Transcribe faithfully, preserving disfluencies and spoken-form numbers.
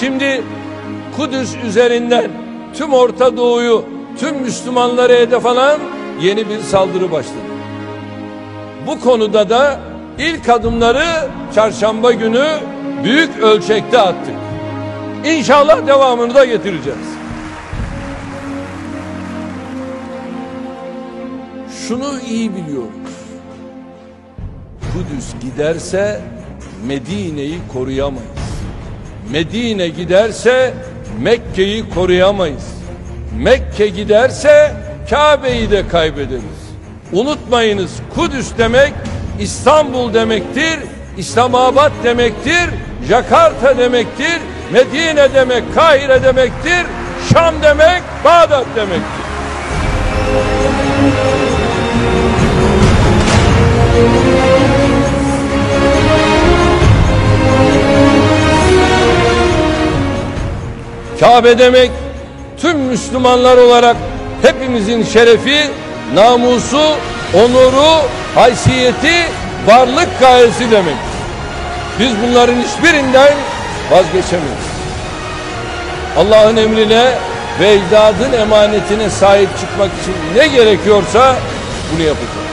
Şimdi Kudüs üzerinden tüm Orta Doğu'yu, tüm Müslümanları hedef alan yeni bir saldırı başladı. Bu konuda da ilk adımları çarşamba günü büyük ölçekte attık. İnşallah devamını da getireceğiz. Şunu iyi biliyoruz. Kudüs giderse Medine'yi koruyamayız. Medine giderse Mekke'yi koruyamayız. Mekke giderse Kabe'yi de kaybederiz. Unutmayınız, Kudüs demek İstanbul demektir, İslamabad demektir, Jakarta demektir, Medine demek Kahire demektir, Şam demek Bağdat demektir. Kabe demek tüm Müslümanlar olarak hepimizin şerefi, namusu, onuru, haysiyeti, varlık gayesi demek. Biz bunların hiçbirinden vazgeçemeyiz. Allah'ın emrine ve ecdadın emanetine sahip çıkmak için ne gerekiyorsa bunu yapacağız.